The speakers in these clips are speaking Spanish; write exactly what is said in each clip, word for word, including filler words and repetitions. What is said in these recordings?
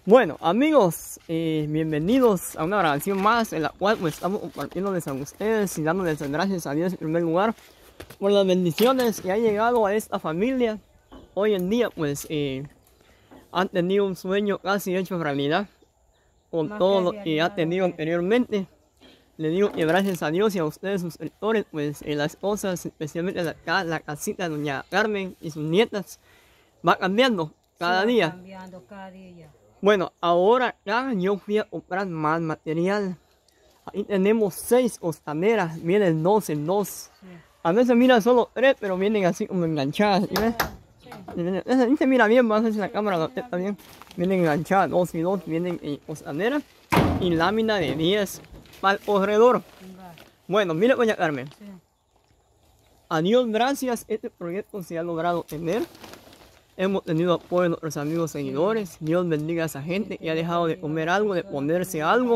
Bueno, amigos, eh, bienvenidos a una grabación más en la cual pues, estamos compartiéndoles a ustedes y dándoles las gracias a Dios en primer lugar por las bendiciones que ha llegado a esta familia. Hoy en día pues eh, han tenido un sueño casi hecho realidad con más todo lo que ha tenido anteriormente. Le digo que gracias a Dios y a ustedes, sus suscriptores, pues en las cosas, especialmente la, la casita de doña Carmen y sus nietas, va cambiando cada sí, día. Cambiando cada día. Bueno, ahora ya yo fui a comprar más material. Ahí tenemos seis costaneras, vienen dos en dos. Sí. A veces mira solo tres, pero vienen así como enganchadas. ¿Sí, ves? Sí. Ahí se mira bien, más si la cámara lo está bien. Vienen enganchadas, dos y dos, vienen en costaneras y lámina de diez para el corredor. Bueno, mire doña Carmen. Sí. A Dios gracias, este proyecto se ha logrado tener. Hemos tenido apoyo de nuestros amigos seguidores. Dios bendiga a esa gente que ha dejado de comer algo, de ponerse algo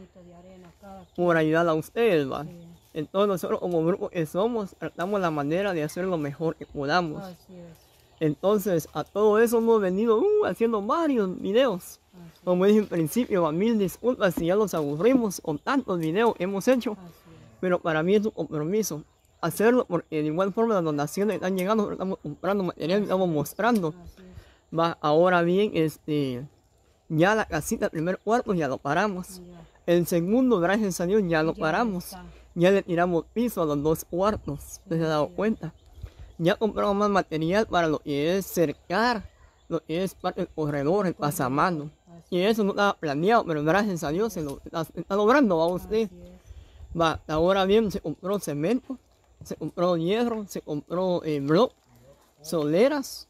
por ayudar a ustedes, ¿va? Entonces nosotros como grupo que somos, tratamos la manera de hacer lo mejor que podamos. Entonces a todo eso hemos venido uh, haciendo varios videos. Como dije en principio, a mil disculpas si ya los aburrimos con tantos videos que hemos hecho. Pero para mí es un compromiso hacerlo, porque de igual forma las donaciones están llegando, estamos comprando material, estamos mostrando. Va, ahora bien, este, ya la casita, el primer cuarto ya lo paramos. El segundo, gracias a Dios, ya lo paramos. Ya le tiramos piso a los dos cuartos, ¿se ha dado cuenta? Ya compramos más material para lo que es cercar, lo que es parte del corredor, el pasamano. Y eso no estaba planeado, pero gracias a Dios se lo está, está logrando, va usted. Va, ahora bien, se compró cemento. Se compró hierro, se compró eh, bloc, soleras,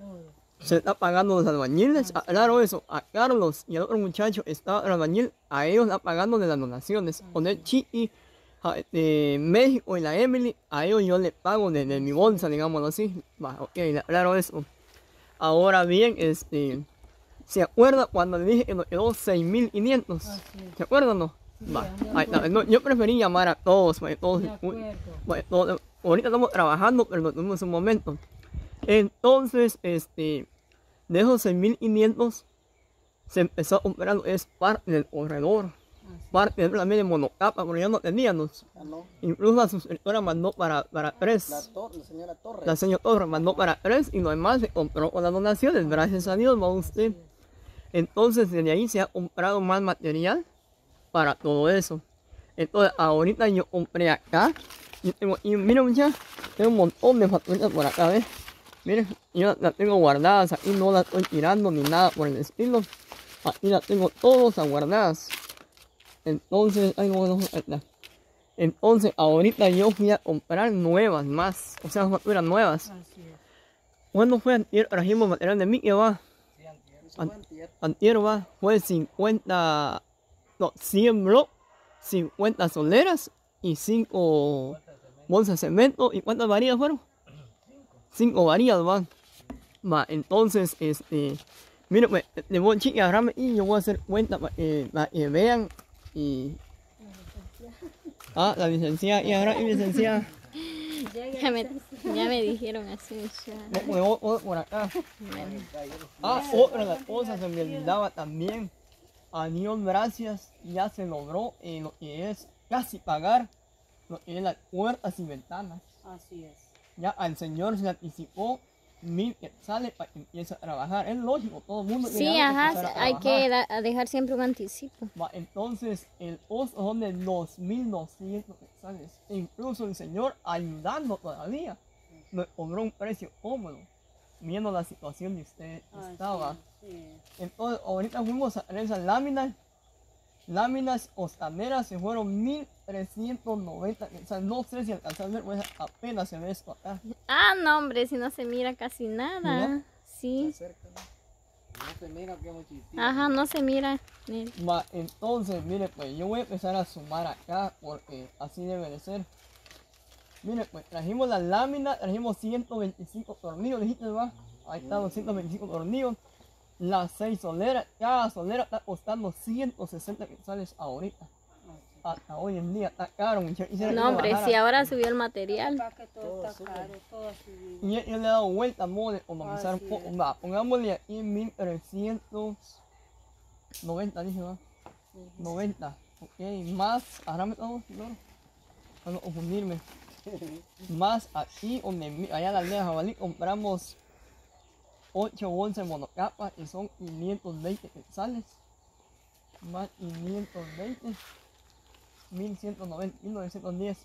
se está pagando los albañiles. Ah, claro eso, a Carlos y al otro muchacho está el albañil, a ellos está pagando de las donaciones. Con el Chiqui de México y la Emily, a ellos yo les pago desde de mi bolsa, digámoslo así. Va, ok, claro eso. Ahora bien, este, ¿se acuerda cuando le dije que nos quedó seis mil quinientos? ¿Se acuerdan o no? Va, ahí, no, yo preferí llamar a todos, para todos, para todos. Ahorita estamos trabajando, pero no tuvimos un momento. Entonces, este, de esos seis mil quinientos se empezó a comprar, es parte del corredor, parte de la media monocapa, porque ya no teníamos. Incluso la suscriptora mandó para, para tres. La, to la señora Torres. La señora Torres mandó para tres y lo demás se compró con las donaciones, gracias a Dios, va usted. Entonces, desde ahí se ha comprado más material para todo eso. Entonces ahorita yo compré acá y, tengo, y miren muchachos, tengo un montón de facturas por acá, ¿ves? Miren, yo las tengo guardadas, aquí no las estoy tirando ni nada por el estilo, aquí las tengo todas guardadas. Entonces, ay, no, no, no. Entonces ahorita yo fui a comprar nuevas más, o sea facturas nuevas. ¿Cuándo fue antier? Trajimos material de Mickey, va. Antier, antier va, fue cincuenta. No, cien bloques, cincuenta soleras y cinco bolsas de cemento. ¿Y cuántas varillas fueron? cinco varillas van. Va, entonces, este, miren, pues, le voy a chiqui agarrarme y yo voy a hacer cuenta para que, para que vean. Y. Ah, la licenciada, y ahora, y licenciada. Ya me, ya me dijeron así. Ya. Me voy, voy por acá. Ah, otra de las cosas se me olvidaba también. A Dios gracias, ya se logró eh, lo que es casi pagar lo que es las puertas y ventanas. Así es. Ya al Señor se le anticipó mil quetzales para que empiece a trabajar. Es lógico, todo el mundo. Sí, ajá, hay que da, dejar siempre un anticipo. Va, entonces, el costo son de dos mil doscientos quetzales. E incluso el Señor, ayudando todavía, nos cobró un precio cómodo, viendo la situación de usted ah, estaba. Sí. Sí. Entonces ahorita fuimos a esas láminas, láminas costaneras se fueron mil trescientos noventa, o sea, no sé si alcanzan a ver, pues apenas se ve esto acá. Ah, no hombre, si no se mira casi nada. ¿Mira? Sí. Se acerca, ¿no? No se mira que hemos chiquitito. Ajá, no se mira. Va, entonces, mire, pues yo voy a empezar a sumar acá porque así debe de ser. Mire, pues trajimos las láminas, trajimos ciento veinticinco tornillos, dijiste, va. Ahí están los ciento veinticinco tornillos. Las seis soleras, cada solera está costando ciento sesenta quetzales ahorita. Hasta hoy en día está caro, muchachos. No, hombre, si ahora subió el material. Todo está caro, todo y yo, yo le he dado vuelta a modo de economizar un poco. Va, pongámosle aquí mil trescientos noventa dije, ¿no? noventa. Ok, más, ahora me todo, no, para no confundirme. Más aquí, donde, mi- allá en la aldea de Jabalí, compramos ocho once monocapas y son quinientos veinte quetzales. Más quinientos veinte, mil ciento noventa, mil novecientos diez.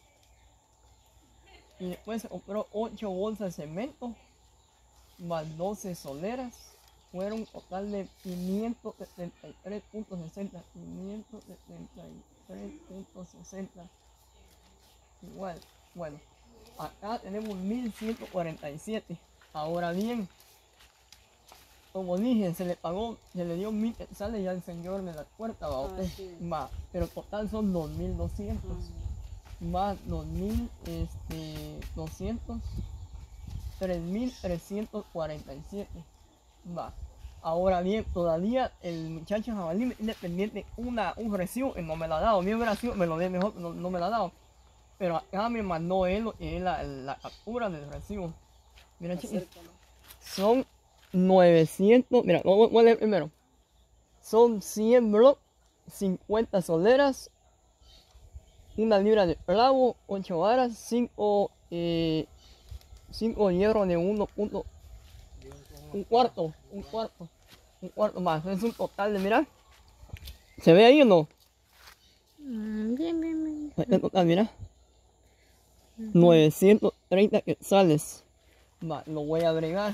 Y después se compró ocho bolsas de cemento, más doce soleras. Fueron un total de quinientos setenta y tres punto sesenta. quinientos setenta y tres punto sesenta. Igual, bueno, acá tenemos mil ciento cuarenta y siete. Ahora bien, como dije, se le pagó, se le dio mil quetzales ya el señor de la puerta, va, Ah, sí. va, pero total son dos mil doscientos. Más dos mil doscientos, tres mil trescientos cuarenta y siete. Va. Ahora bien, todavía el muchacho Jabalí me tiene pendiente una, un recibo y no me lo ha dado. Mi hubiera sido, me lo dé mejor, no, no me lo ha dado. Pero acá me mandó él lo que es la, la captura del recibo. Mira, chicos, son novecientos, mira, voy voy a leer primero. Son cien blocks, cincuenta soleras, una libra de clavo, ocho varas, cinco, eh, cinco hierros de uno punto, un cuarto, un cuarto, un cuarto más. Es un total de, mira, ¿se ve ahí o no? Mm, bien, bien, bien. Ahí está el total, mira, novecientos treinta quetzales. Va, lo voy a agregar.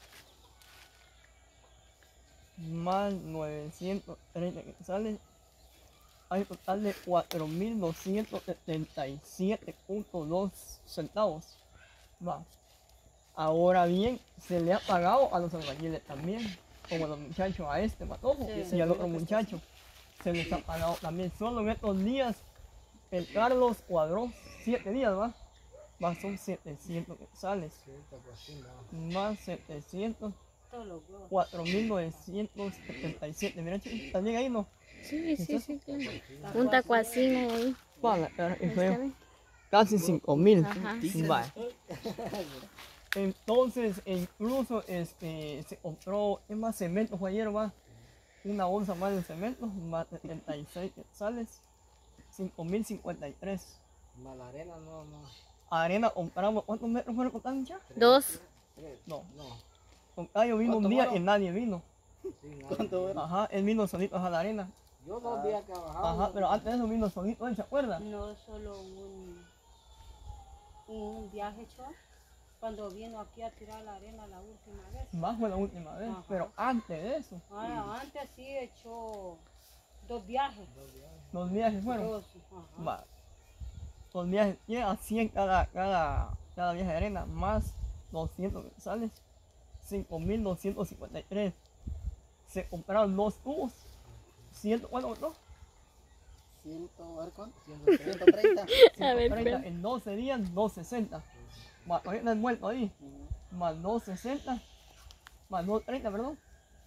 Más novecientos treinta quetzales. Hay un total de cuatro mil doscientos setenta y siete punto dos centavos. Va. Ahora bien, se le ha pagado a los albañiles también, como a los muchachos, a este Matojo Sí. y al otro muchacho. Se les ha pagado también. Solo en estos días, el Carlos cuadró siete días, ¿va? Va, son setecientos quetzales. Más setecientos, Todos los huevos. cuatro mil novecientos setenta y siete. Mira, chicos, ¿también ahí no? Sí, sí, sí, claro. Un tacuacín ahí. Para, cara, es ¿Está feo. bien? Casi cinco mil. Ajá. Vale. Entonces, e incluso este, se compró, es más cemento, fue ayer, va, una onza más de cemento, más setenta y seis quetzales, cinco mil cincuenta y tres. Mala arena, no, no. Arena compramos, ¿cuántos metros fueron con tan ya? Dos. Tres. No, No. con Cayo vino un ¿Cuánto día fueron? y nadie vino. Sí, nada. ¿Cuánto era? Ajá, él vino solito a la arena. Yo dos días trabajaba. Ajá, pero antes de eso vino solito, ¿él se acuerda? No solo un, un viaje hecho cuando vino aquí a tirar la arena la última vez. Más fue la última vez, Ajá. pero antes de eso, Ah, antes sí echó dos viajes. los viajes fueron. Dos, ajá. Va. Los viajes llega a cien cada, cada, cada viaje de arena, más doscientos quetzales, cinco mil doscientos cincuenta y tres. Se compraron dos tubos, cien, ¿cuánto costó? Ciento, a ver cuánto. ciento treinta. A ver, ciento treinta espera. en doce días, doscientos sesenta. Más, todavía no han muerto ahí. Más doscientos sesenta, más doscientos treinta, perdón.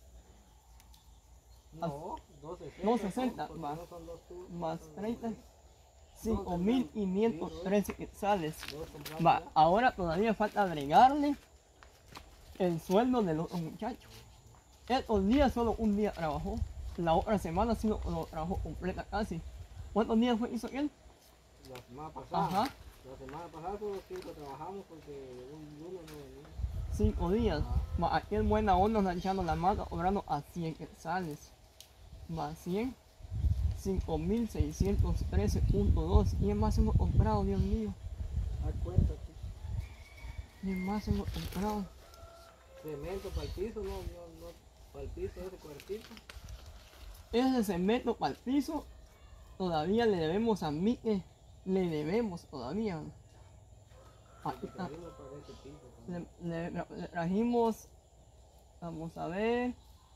No, doscientos doscientos sesenta, porque va. no son dos tubos, Más son treinta, dos. cinco mil quinientos trece quetzales. Dos compramos Va, ya. ahora todavía falta agregarle el sueldo de los otros muchachos. Estos días solo un día trabajó. La otra semana sí lo, lo trabajó completa casi. ¿Cuántos días fue hizo él? La semana pasada. Ajá, La semana pasada solo cinco trabajamos porque un lunes no venía. cinco días. Va, aquí en buena onda nos echando la mata, cobrando a cien quetzales. Va, cien. cinco mil seiscientos trece punto dos. ¿Quién más hemos comprado, Dios mío? Acuérdate. ¿Quién más hemos comprado? Cemento para el piso, no, no, no. Para el piso ese cuartito. Ese cemento para el piso todavía le debemos a Mique. Le debemos todavía. Aquí está. Trajimos para ese piso también. Le, le- le trajimos, vamos a ver,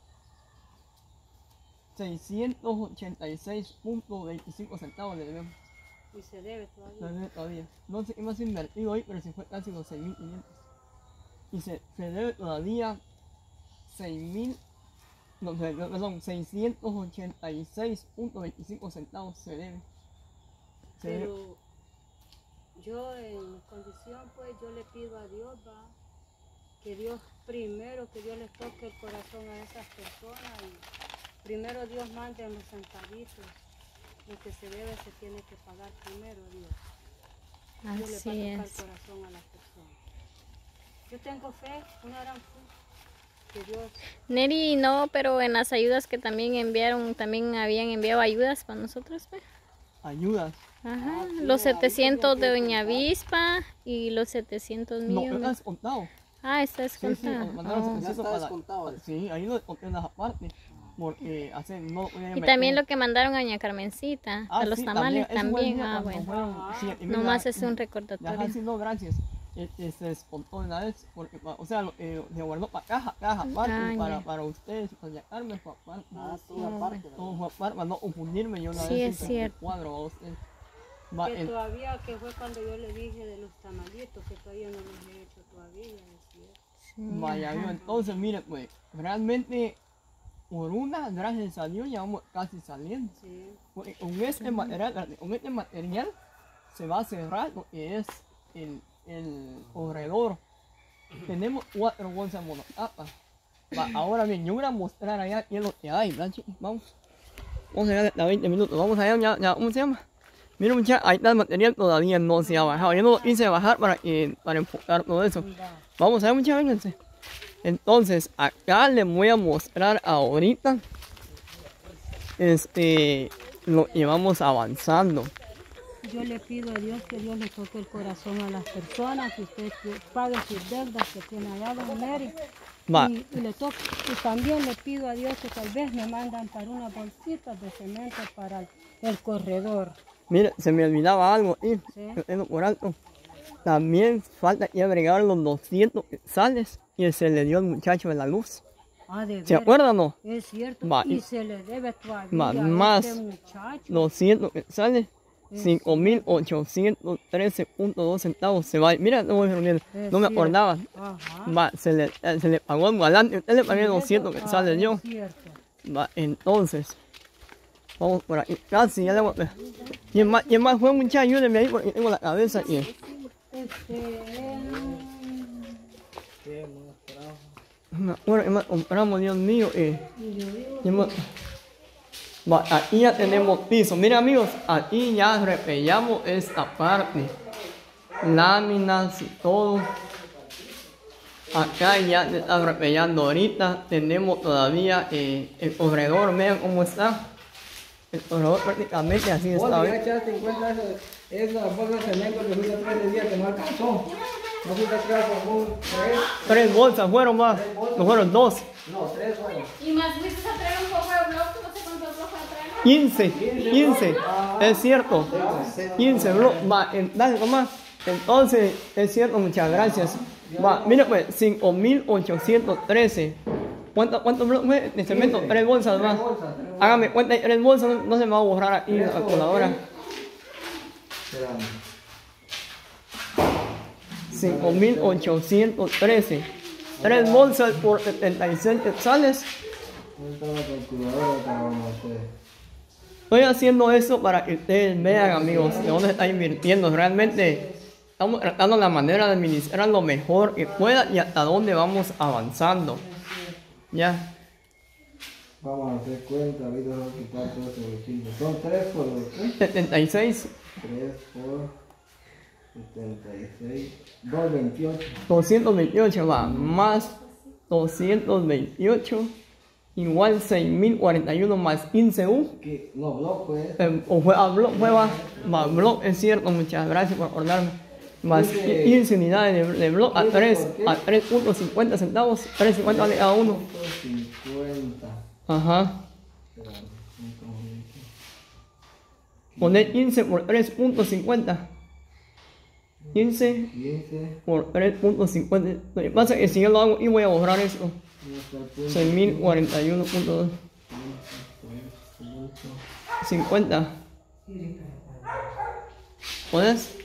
seiscientos ochenta y seis punto veinticinco centavos le debemos. Y se debe Le todavía. debe todavía. No sé qué más invertido hoy, pero se fue casi los seis mil quinientos. Y se, se debe todavía seis mil, no, se- no, perdón, seiscientos ochenta y seis punto veinticinco centavos se debe. Se debe. Pero yo en condición pues yo le pido a Dios, va, que Dios primero, que Dios les toque el corazón a esas personas Primero Dios manda en los centavitos. Lo que se debe se tiene que pagar primero Dios. Dios le va a Así tocar el es. corazón a las personas. Yo tengo fe, una gran fe, que Dios... Neri, no, pero en las ayudas que también enviaron, también habían enviado ayudas para nosotros, pues. Ayudas. Ajá, los setecientos de Doña Avispa y los setecientos No, míos. ¿lo has contado? Ah, está Sí, sí, descontado. mandaron Oh. setecientos Ya está para- descontado eso. Sí, ahí lo conté en las aparte. Porque hace no Y también lo que mandaron a Doña Carmencita, Ah, a los sí, tamales Ese fue el también. día Ah, cuando bueno. fueron siete mil, Nomás la- es un Ajá, recordatorio. sí, no, gracias. Este, se descontó de una vez, porque, o sea, lo- eh, se guardó para caja, caja aparte, Ah, para, ya. para ustedes, para Doña Carmen, para aparte. Ah, toda Oh, parte. Todo fue aparte, para no confundirme yo una Sí, vez es entre cierto. el cuadro a usted. Va, Que en- todavía, que fue cuando yo le dije de los tamalitos, que todavía no los he hecho todavía, decía. Sí, Vaya, ajá. yo, entonces, mire, pues, realmente, por una, gracias a Dios, ya vamos casi saliendo. Sí. Porque con este material, con este material se va a cerrar lo que es el, el corredor. Tenemos cuatro bolsas monocapas. Va, ahora bien, yo voy a mostrar allá qué es lo que hay, ¿verdad, chicos? Vamos. Vamos allá de veinte minutos, vamos allá, ya, ya, ¿cómo se llama? Miren muchachos, ahí está el material, todavía no se ha bajado. Yo no lo quise bajar para, que, para enfocar todo eso. Vamos allá, muchachos, vénganse. Entonces, acá les voy a mostrar ahorita este, lo que vamos avanzando. Yo le pido a Dios que Dios le toque el corazón a las personas, que usted que pague sus deudas que tiene allá, don Neri. Va. Y, y, le toque, y también le pido a Dios que tal vez me mandan para unas bolsitas de cemento para el, el corredor. Mire, se me olvidaba algo, y Sí. lo tengo por alto. También falta que agregar los doscientos quetzales que se le dio al muchacho de la luz. Ah, de ¿Se veras. acuerdan o no? Es cierto. Va, y y- se le debe todavía va, a este más muchacho. doscientos quetzales, cinco mil ochocientos trece punto dos centavos. Se va, mira, no, no me Es cierto. acordaba. Ajá. Va, se le, eh, se le pagó el galán, usted le pagué doscientos Eso, quetzales ah, yo. es cierto. Va, entonces, vamos por aquí. Casi, ya le voy a... ¿Quién más, quién más fue, muchacho? Ayúdeme ahí porque tengo la cabeza aquí. Este, eh, Qué más trabajo. Me acuerdo que más compramos, Dios mío. Eh. ¿Quién más? Va, aquí ya tenemos piso. Miren, amigos, aquí ya repellamos esta parte. Láminas y todo. Acá ya se está repellando ahorita. Tenemos todavía eh, el corredor. Vean cómo está. El corredor prácticamente así está. Vos ¿ven? ya echaste en cuenta esa, esa bolsa de cemento que fuiste tres de día que no alcanzó. No fuiste atrás con un tres. Tres bolsas fueron más. No fueron dos. No, tres fueron. Y más fuiste a traer un poco de bloque, no sé cuántos bloques a traer. quince, quince, es cierto, quince, bro, va, en- dale nomás, entonces, es cierto, muchas gracias, va, mira pues, cinco mil ochocientos trece, ¿cuántos cuánto bloques fue de cemento? Tres bolsas más, hágame cuenta, tres bolsas, no, no se me va a borrar aquí la calculadora, Espérame. cinco mil ochocientos trece, tres bolsas por setenta y seis quetzales. ¿Dónde está la calculadora que vamos a hacer? Estoy haciendo eso para que ustedes vean, amigos, de dónde está invirtiendo. Realmente estamos tratando la manera de administrar lo mejor que pueda y hasta dónde vamos avanzando. Ya, Vamos a hacer cuenta, ahorita vamos a quitar todo ese bolsillo. Son tres por ¿qué? setenta y seis, tres por setenta y seis, doscientos veintiocho. doscientos veintiocho va, más doscientos veintiocho, igual seis mil cuarenta y uno más quince U. ¿Qué? No, block pues. Eh, o fue a blog, fue va, va, blog, es cierto, muchas gracias por acordarme. Más Dice- quince unidades de, de blog a dice tres, por qué. a tres punto cincuenta centavos, tres cincuenta vale cada uno. cincuenta. Ajá. Espérame, cinco, veinte. Poner quince por tres punto cincuenta. quince quince. por tres punto cincuenta. Lo que pasa es que si yo lo hago y voy a borrar esto. ¿Dónde está el punto? seis mil cuarenta y uno punto dos. cincuenta. ¿Puedes?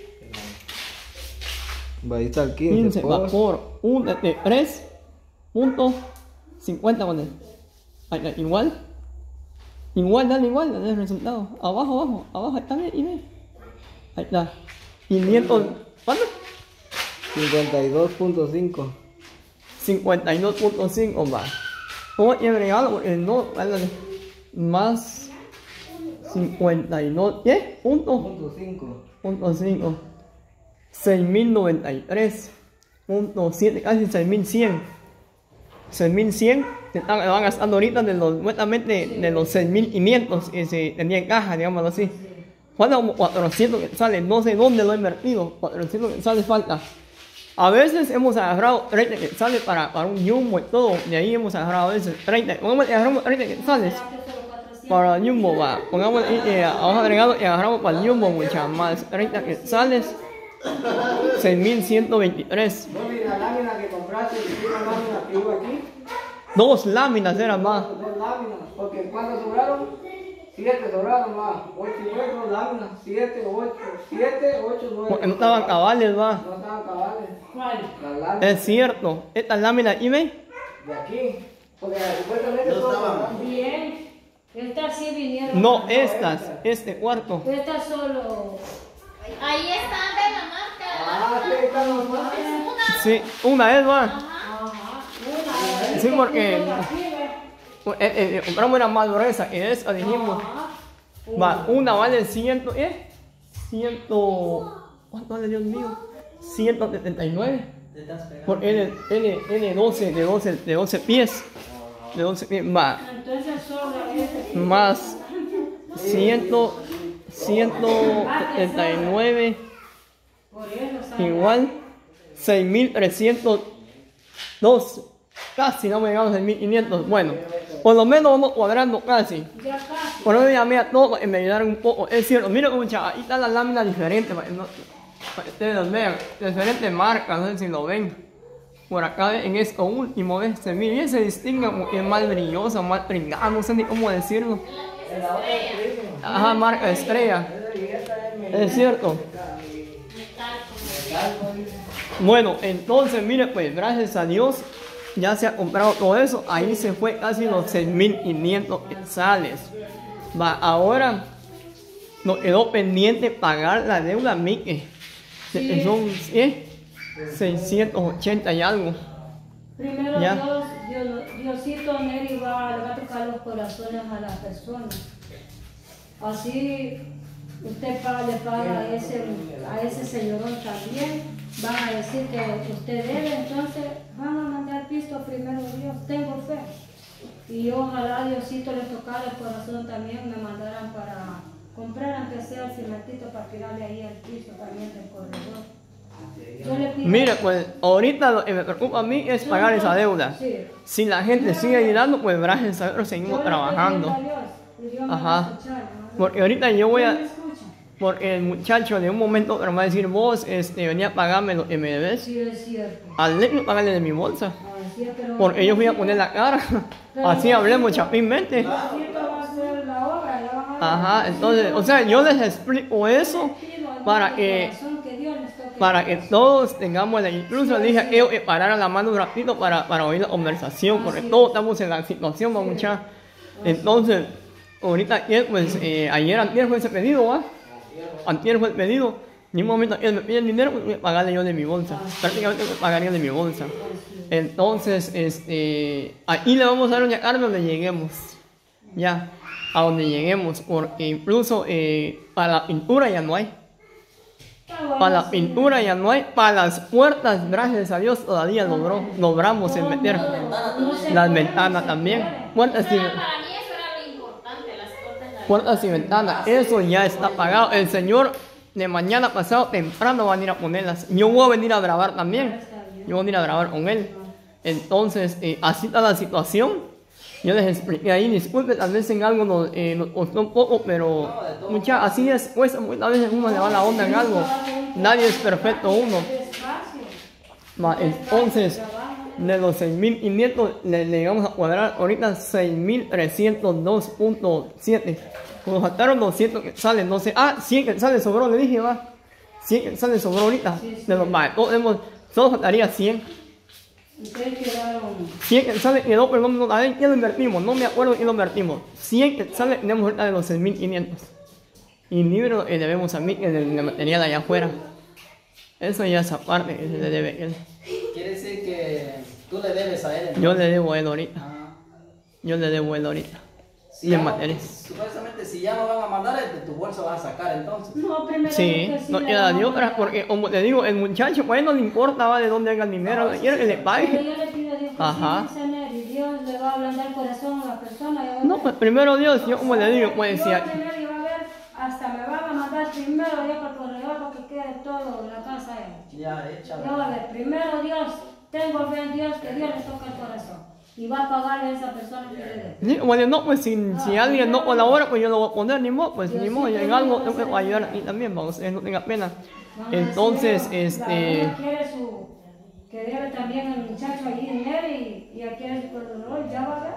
Va, ahí está el quince quince. va por- por un de tres punto cincuenta con él. Ahí está, igual. Igual, dale igual, dale el resultado. Abajo, abajo, abajo, está bien, y ve. Ahí está. quinientos. ¿Cuánto? cincuenta y dos punto cinco. cincuenta y dos punto cinco va. Voy a agregarlo porque no, dale. más cincuenta y dos, ¿qué? Punto, Punto cinco. punto cinco. seis mil noventa y tres punto siete, casi seis mil cien. seis mil cien se están, van gastando ahorita de los, supuestamente de los seis mil quinientos que se tenía en caja, digamos así. Falta como cuatrocientos quetzales, no sé dónde lo he invertido, cuatrocientos quetzales falta. A veces hemos agarrado treinta quetzales para, para un Jumbo y todo, de ahí hemos agarrado a veces treinta, pongamos agarramos treinta quetzales para el Jumbo, va, pongamos eh, vamos agregado y agarramos para el Jumbo muchas más, treinta quetzales, seis mil ciento veintitrés. No, mira, la lámina que compraste, que tiene una lámina que iba aquí. Dos láminas eran más. Dos láminas, porque cuando sobraron, siete sobraron más. Ocho y nueve, dos láminas, siete, ocho, siete, ocho, nueve. Porque no estaban cabales, va. No estaban cabales. ¿Cuál? Las láminas Es cierto, estas láminas, ¿y ve? de aquí. Porque supuestamente No todos estaban. sobraron. Bien. Estas sí vinieron. No, estas, este cuarto. Estas solo. Ahí está de la marca. Ah, sí, están los más. Sí, una es, va. Ajá. Una. Sí, porque Una aquí, ve. eh, eh, compramos una más gruesa y esa dijimos, Ajá. va, una vale ciento, ¿eh? Ciento, ¿cuánto vale, Dios mío? ciento setenta y nueve. Te estás pegando. Por N, N, N doce, de doce, de doce pies. De doce pies, va. Entonces sobra este. Más ciento, ciento setenta y nueve, Por eso sale. igual seis mil trescientos dos, casi no me llegamos a seis mil quinientos. Bueno, por lo menos vamos cuadrando casi. Ya casi. Por eso llamé a todos y me ayudaron un poco. Es cierto, miren como chaval, ahí están las láminas diferentes para que, no- para que ustedes los vean, diferentes marcas, no sé si lo ven. Por acá en esto último, ¿ves? Se mira, se distingue como que es más brillosa, más pringada, no sé ni cómo decirlo. Ajá, marca estrella. Es cierto. Bueno, entonces, mire, pues gracias a Dios ya se ha comprado todo eso. Ahí se fue casi los seis mil quinientos quetzales. Va, ahora nos quedó pendiente pagar la deuda Mickey. Que son ¿eh? seiscientos ochenta y algo. Primero Ya. Dios, Dios, Diosito Neri va, le va a tocar los corazones a las personas. Así usted paga, le paga a ese, a ese señorón también. Van a decir que usted debe, entonces van a mandar pisto primero Dios. Tengo fe. Y ojalá Diosito les tocara el corazón también, me mandaran para comprar aunque sea el cimentito para tirarle ahí al piso también del corredor. Yo le pido- Mira, pues ahorita lo que me preocupa a mí es pagar esa deuda. Sí. Si la gente sigue ayudando, pues gracias a Dios Yo seguimos le trabajando. pido a Dios, y Dios me va a Ajá. escuchar, ¿no? Porque ahorita yo voy ¿Quién a... me escucha? Porque el muchacho de un momento a otro me va a decir, vos este, venía a pagarme lo que me debes. Sí, es cierto. Al negro pagarle de mi bolsa. Así es, pero Porque yo voy a poner la cara. Así hablemos chapinmente. Diosito va a hacer la obra, ya van a- Ajá, entonces, o sea, yo les explico eso Pido al para Padre que, corazón que Dios les toque. para que todos tengamos la... Incluso le dije a ellos que pararan la mano un ratito para, para oír la conversación, porque todos estamos en la situación, vamos mucha. Entonces, ahorita, ayer, pues, eh, ayer, antier fue ese pedido, ¿va? Antier fue el pedido. En un momento él me pide el dinero, pues voy a pagarle yo de mi bolsa. Prácticamente me pagaría de mi bolsa. Entonces, este, ahí le vamos a dar una carga donde lleguemos. Ya, a donde lleguemos. Porque incluso eh, para la pintura ya no hay. Está bueno, Para la sí. pintura ya no hay. Para las puertas, gracias a Dios, todavía logró, logramos en meter No se las puede, ventanas no se también. puede. Puertas y, Para mí eso era lo importante, las puertas de la puertas y ventanas. Eso ya está pagado. El Señor de mañana pasado temprano va a venir a ponerlas. Yo voy a venir a grabar también. Yo voy a venir a grabar con él. Entonces, eh, así está la situación. Yo les expliqué ahí, disculpe, tal vez en algo nos, eh, nos costó un poco, pero mucha, así es, pues, a veces uno le va la onda en algo. Nadie es perfecto uno. Despacio. Va, entonces, de los seis mil quinientos le, le vamos a cuadrar ahorita seis mil trescientos dos punto siete. Nos faltaron doscientos que salen, no sé. Ah, cien que sale sobró, le dije, va. cien que sale sobró ahorita. De los, va, todos hemos, solo faltaría cien. Ustedes quedaron. cien que sale quedó, pero no, no, a ver, ¿qué lo invertimos? No me acuerdo quién lo invertimos. cien que sale tenemos ahorita de los seis mil quinientos. Y libro le debemos a mí, que el, el material allá afuera. Eso ya es aparte que se le debe a él. Quiere decir que tú le debes a él. Yo le debo a él ahorita. Ah, Yo le debo a él ahorita. Si de ya no- materias. supuestamente si ya no van a mandar, de tu bolsa vas a sacar entonces. No, primero Sí, que sí no le queda de vamos a otra, dar. porque como te digo, el muchacho, pues no le importa va, de dónde venga el dinero, quiere que le Pero pague. yo le pido a Dios que Ajá. sí, Señor, y Dios le va a ablandar el corazón a la persona. y va a No, ver- pues primero Dios, yo como le digo, pues yo si primero iba a ver, hasta me van a mandar primero Dios para correr para que quede todo en la casa hecha. Ya, échale. Yo a ver, primero Dios, tengo fe en Dios que Dios le toca el corazón y va a pagarle a esa persona que le dé. sí, bueno, no, pues si, si alguien no colabora, pues yo lo voy a poner, ni modo, pues ni modo, yo en algo tengo que ayudar a ti también, para ustedes no tengan pena. Vamos a Entonces, decir, la este, abuela quiere su, que debe también el muchacho allí dinero y, y aquí el corredor, ya va a ver.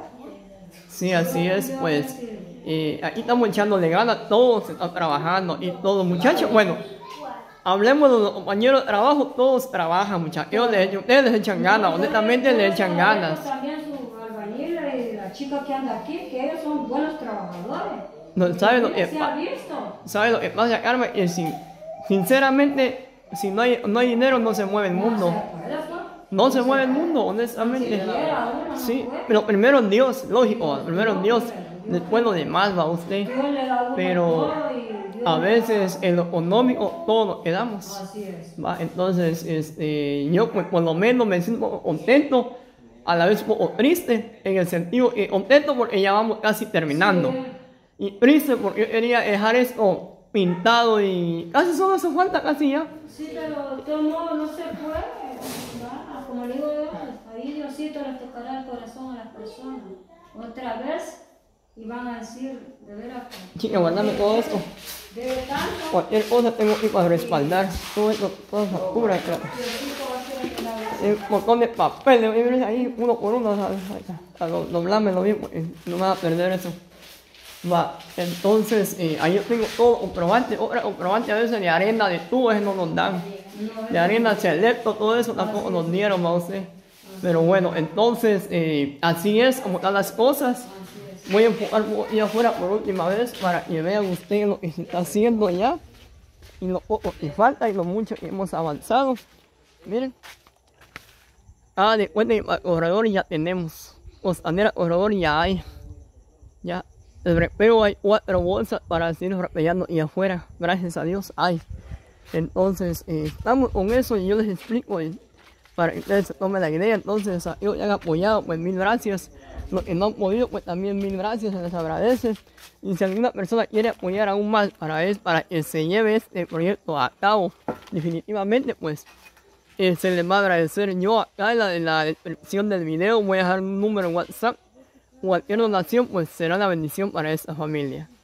sí, así es, pues, eh, aquí estamos echándole ganas, todos están trabajando y todos, muchachos, bueno, hablemos de los compañeros de trabajo, todos trabajan, muchachos, ellos les echan- ustedes les echan ganas, honestamente les echan ganas. También su albañil y la chica que anda aquí, que ellos son buenos trabajadores. No, ¿sabe lo que Se pa- ha visto. ¿Sabe lo que pasa, Carmen? Eh, si- sinceramente, si no hay, no hay dinero, no se mueve el mundo. Se puede, pues. No se mueve el mundo, honestamente. Quiera uno, no Sí, puede. pero primero en Dios, lógico, primero en Dios, después lo demás va usted. Dios le da a uno Pero todo y Dios a le veces en lo económico todo nos da. quedamos. Así es. Va, entonces, este, yo pues, por lo menos me siento un poco contento, a la vez un poco triste, en el sentido que contento porque ya vamos casi terminando. Sí. Y triste porque yo quería dejar esto pintado y casi solo eso falta, casi ya. Sí, pero de todos modos no se puede. ¿verdad? Como le digo yo, ahí Diosito le tocará el corazón a las personas. Otra vez, y van a decir, de veras, que Chica, guardame todo esto. debe tanto, Cualquier cosa tengo que para respaldar. Todo esto, toda factura, claro. Diosito va a ser el que la bendiga. Hay un montón de papeles, y ven ahí uno por uno, ¿sabes? A do- doblámelo bien, porque no me va a perder eso. Va, entonces, eh, ahí yo tengo todo comprobante, otra comprobante a veces de arena, de tubos, no nos dan. De arena selecto, todo eso tampoco nos dieron, va usted. Pero bueno, entonces, eh, así es como están las cosas. Voy a enfocar un poquito afuera por última vez para que vean ustedes lo que se está haciendo ya. Y lo poco que falta y lo mucho que hemos avanzado. Miren. Ah, después de corredor ya tenemos. Costanera corredor ya hay. Ya. El repeo hay cuatro bolsas para seguir repellando y afuera. Gracias a Dios hay. Entonces, eh, estamos con eso y yo les explico eh, para que ustedes se tomen la idea. Entonces, a ellos ya han apoyado, pues mil gracias. Los que no han podido, pues también mil gracias, se les agradece. Y si alguna persona quiere apoyar aún más para, es, para que se lleve este proyecto a cabo, definitivamente, pues eh, se les va a agradecer. Yo acá en la, en la descripción del video voy a dejar un número en WhatsApp. Cualquier donación, pues será una bendición para esta familia.